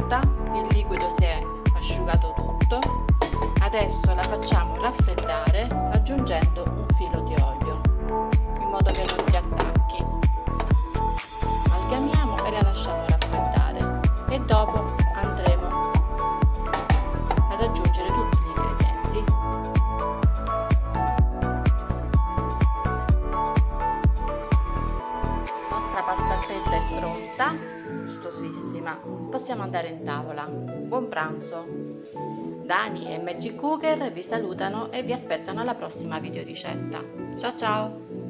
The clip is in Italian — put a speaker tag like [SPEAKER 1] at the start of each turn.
[SPEAKER 1] pronta, il liquido si è asciugato tutto. Adesso la facciamo raffreddare aggiungendo un filo di olio in modo che non si attacchi. Amalgamiamo e la lasciamo raffreddare e dopo andremo ad aggiungere tutti gli ingredienti. La nostra pasta fredda è pronta, gustosissima. Possiamo andare in tavola. Buon pranzo! Dani e Magic Cooker vi salutano e vi aspettano alla prossima videoricetta. Ciao ciao!